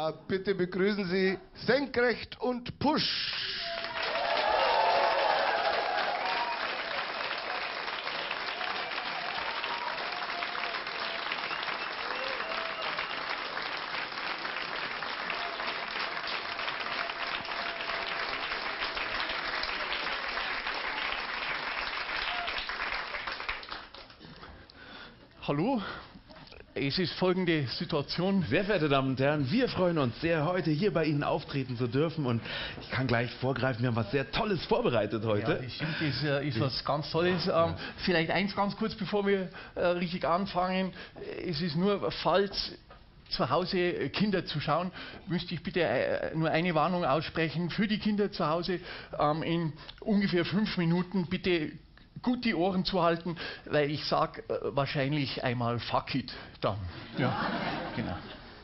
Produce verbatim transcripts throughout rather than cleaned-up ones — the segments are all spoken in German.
Äh, bitte begrüßen Sie Senkrecht und Pusch. Hallo, es ist folgende Situation. Sehr verehrte Damen und Herren, wir freuen uns sehr, heute hier bei Ihnen auftreten zu dürfen und ich kann gleich vorgreifen, wir haben was sehr Tolles vorbereitet heute. Ja, das stimmt, das äh, ist was ganz Tolles. Ähm, vielleicht eins ganz kurz, bevor wir äh, richtig anfangen. Es ist nur, falls zu Hause Kinder zuschauen, müsste ich bitte äh, nur eine Warnung aussprechen für die Kinder zu Hause. Ähm, in ungefähr fünf Minuten bitte gut die Ohren zu halten, weil ich sage äh, wahrscheinlich einmal fuck it dann. Ja, genau.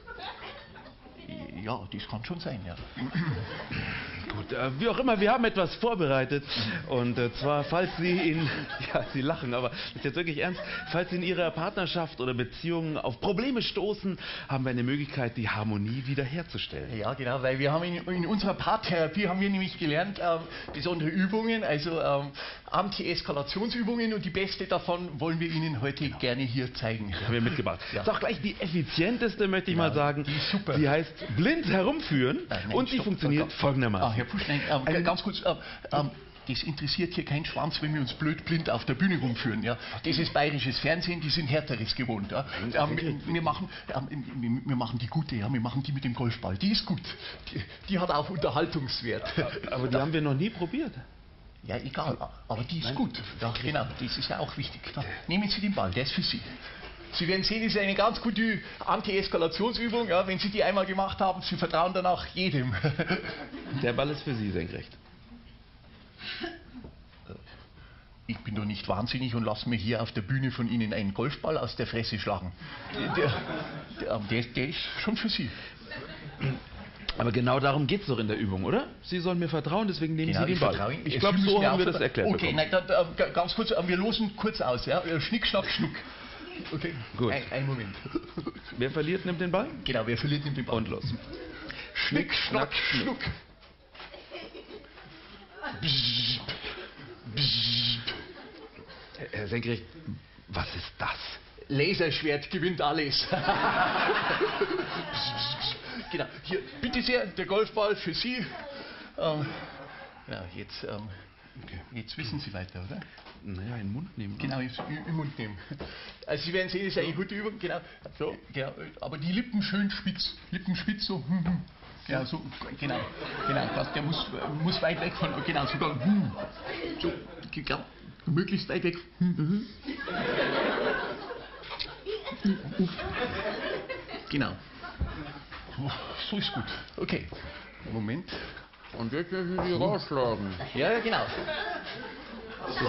Ja, das kann schon sein, ja. Gut, äh, wie auch immer, wir haben etwas vorbereitet und äh, zwar, falls Sie in, ja, Sie lachen, aber das ist jetzt wirklich ernst, falls Sie in Ihrer Partnerschaft oder Beziehung auf Probleme stoßen, haben wir eine Möglichkeit, die Harmonie wiederherzustellen. Ja, genau, weil wir haben in, in unserer Paartherapie haben wir nämlich gelernt, ähm, besondere Übungen, also ähm, Anti-Eskalationsübungen und die beste davon wollen wir Ihnen heute genau. gerne hier zeigen. Haben wir mitgebracht. Ja. Das ist auch gleich die effizienteste, möchte ich genau, mal sagen. Die ist super. Sie heißt blind herumführen nein, nein, und sie stopp, funktioniert stopp. folgendermaßen. Ah, Herr Pusch, nein, ähm, ganz kurz, ähm, ähm, das interessiert hier keinen Schwanz, wenn wir uns blöd blind auf der Bühne rumführen. Ja? Das ist bayerisches Fernsehen, die sind Härteres gewohnt. Ja? Ähm, wir, wir, machen, ähm, wir machen die gute, ja? Wir machen die mit dem Golfball. Die ist gut. Die, die hat auch Unterhaltungswert. Aber die haben wir noch nie probiert. Ja, egal, aber die ist Nein. gut. Ja, genau, das ist ja auch wichtig. Ja, nehmen Sie den Ball, der ist für Sie. Sie werden sehen, das ist eine ganz gute Anti-Eskalationsübung. Ja, wenn Sie die einmal gemacht haben, Sie vertrauen danach jedem. Der Ball ist für Sie, Senkrecht. Ich bin doch nicht wahnsinnig und lasse mir hier auf der Bühne von Ihnen einen Golfball aus der Fresse schlagen. Der, der, der, der ist schon für Sie. Aber genau darum geht es doch in der Übung, oder? Sie sollen mir vertrauen, deswegen nehmen genau, Sie den Ball. Ich, ich glaube, so haben wir das erklärt Okay, nein, dann, äh, ganz kurz, äh, wir losen kurz aus. Ja? Schnick, schnack, schnuck. Okay, gut. Ein, ein Moment. Wer verliert, nimmt den Ball? Genau, wer verliert, nimmt den Ball. Und los. Schnick, schnack, schnuck. Bzzz, bzzz. Herr Senkrecht, was ist das? Laserschwert gewinnt alles. Genau, hier, bitte sehr, der Golfball für Sie. Ähm, ja, jetzt, ähm, okay. Jetzt wissen Sie weiter, oder? Naja, in den Mund nehmen. Genau, im, im Mund nehmen. Also Sie werden sehen, das ist eine gute Übung, genau. So, genau. Aber die Lippen schön spitz, Lippen spitz, so. Hm, hm. Ja, so, genau, genau, das, der muss, muss weit weg von, genau, sogar, hm. So, genau, möglichst weit weg. Hm. Genau. So ist gut. Okay. Moment. Und jetzt müssen Sie rausschlagen. Ja, ja, genau. So.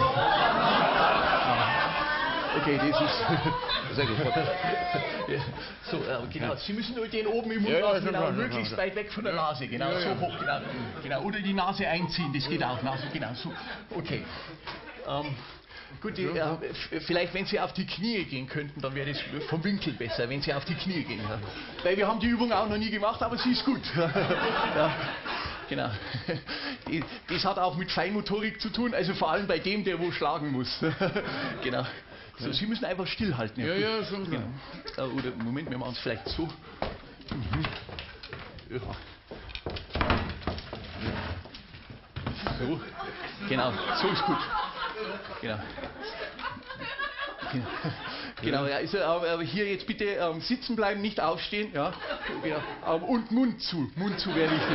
Okay, das ist sehr gut. Ja, so, äh, genau. Sie müssen nur den oben im Mund ja, lassen, ja, genau, ja, möglichst ja. weit weg von der Nase, genau, ja, ja. so hoch, genau, genau. Oder die Nase einziehen, das geht auch, Nase, genau, so. Okay. Ähm, Gut, die, äh, vielleicht wenn Sie auf die Knie gehen könnten, dann wäre das vom Winkel besser, wenn Sie auf die Knie gehen. Ja. Weil wir haben die Übung auch noch nie gemacht, aber sie ist gut. Ja, genau. Die, das hat auch mit Feinmotorik zu tun, also vor allem bei dem, der wo schlagen muss. Genau. So, Sie müssen einfach stillhalten. Ja, ja, schon klar. Genau. Äh, Oder Moment, wir machen es vielleicht so. Mhm. Ja. So, genau, so ist gut. Genau. Genau, ja, also, aber hier jetzt bitte ähm, sitzen bleiben, nicht aufstehen, ja. Genau. Ähm, und Mund zu, Mund zu wäre wichtig.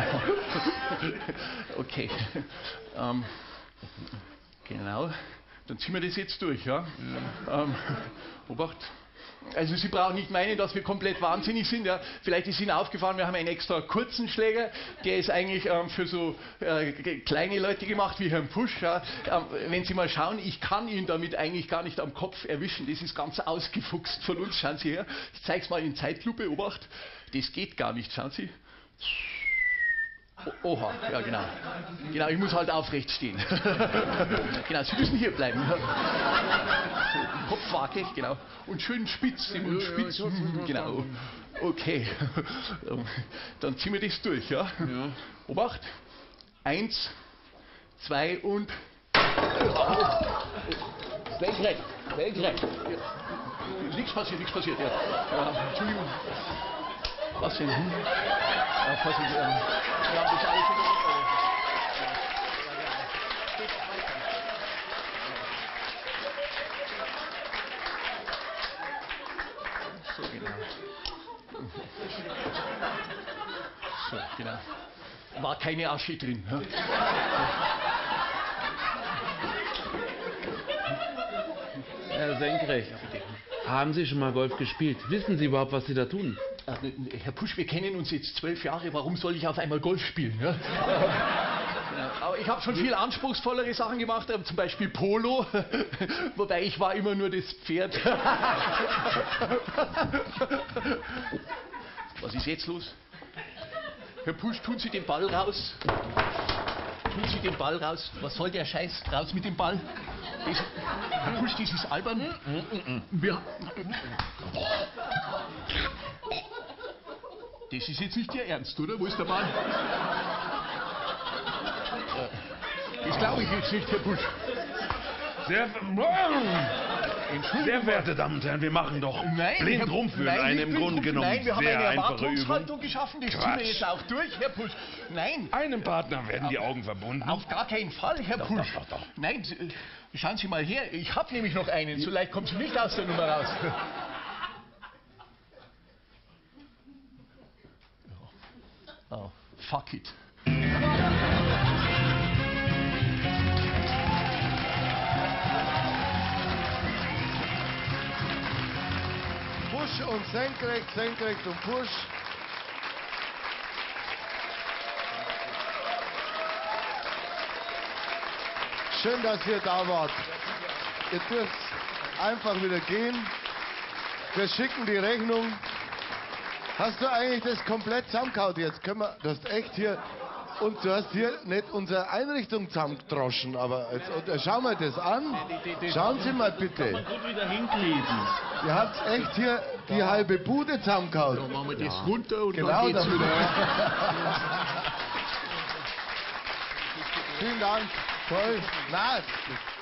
Ja. Okay. Ähm, genau. Dann ziehen wir das jetzt durch, ja. Ähm, Obacht. Also Sie brauchen nicht meinen, dass wir komplett wahnsinnig sind. Ja. Vielleicht ist Ihnen aufgefallen, wir haben einen extra kurzen Schläger, der ist eigentlich ähm, für so äh, kleine Leute gemacht wie Herrn Pusch. Ja. Ähm, wenn Sie mal schauen, ich kann ihn damit eigentlich gar nicht am Kopf erwischen. Das ist ganz ausgefuchst von uns. Schauen Sie her. Ich zeige es mal in Zeitlupe. Obacht. Das geht gar nicht. Schauen Sie. O- Oha, ja genau. Genau, ich muss halt aufrecht stehen. Genau, Sie müssen hier bleiben. So, im Kopf wackelig, genau. Und schön spitz, im Mund spitz. Hm, genau. Okay. Dann ziehen wir das durch, ja? Ja. Obacht. Eins, zwei und... Senkrecht, senkrecht. Ja. Nichts passiert, nichts passiert. Ja. Ja, Entschuldigung. Was denn? Hm? Ja, passiert, ja. Wir haben das alles schon gemacht. So, genau. So, genau. War keine Asche drin. Ja? Herr Senkrecht, haben Sie schon mal Golf gespielt? Wissen Sie überhaupt, was Sie da tun? Äh, Herr Pusch, wir kennen uns jetzt zwölf Jahre. Warum soll ich auf einmal Golf spielen? Ja? Ja, aber ich habe schon viel anspruchsvollere Sachen gemacht, äh, zum Beispiel Polo. Wobei ich war immer nur das Pferd. Was ist jetzt los? Herr Pusch, tun Sie den Ball raus. Tun Sie den Ball raus. Was soll der Scheiß? Raus mit dem Ball. Das, Herr Pusch, das ist albern. Wir, das ist jetzt nicht Ihr Ernst, oder? Wo ist der Ball? Das glaube ich jetzt nicht, Herr Pusch. Sehr, sehr verehrte Damen und Herren, wir machen doch Nein, blind Herr- rumführen nein, eine nicht im blind Grunde rumführen. genommen Nein, wir haben sehr eine einfache Übung. Erwartungshaltung geschaffen, das ziehen wir Quatsch. jetzt auch durch, Herr Pusch. Nein, Einem Partner werden die Augen verbunden. auf gar keinen Fall, Herr Doch, Pusch. doch, doch, doch. Nein, Sie- äh, schauen Sie mal her, ich habe nämlich noch einen, so leicht kommen Sie nicht aus der Nummer raus. Oh, fuck it. Push und senkrecht, senkrecht und Push. Schön, dass ihr da wart. Ihr dürft einfach wieder gehen. Wir schicken die Rechnung. Hast du eigentlich das komplett zusammengehauen jetzt? Können wir, du hast echt hier... Und du hast hier nicht unsere Einrichtung zusammengedroschen, aber jetzt, und, äh, schauen wir das an. Schauen Sie mal bitte. Gut wieder hinkleben. Ihr habt echt hier die halbe Bude zusammengehauen. Dann machen wir das runter und Genau, dann geht's dann- wieder. Vielen Dank. Toll. Na,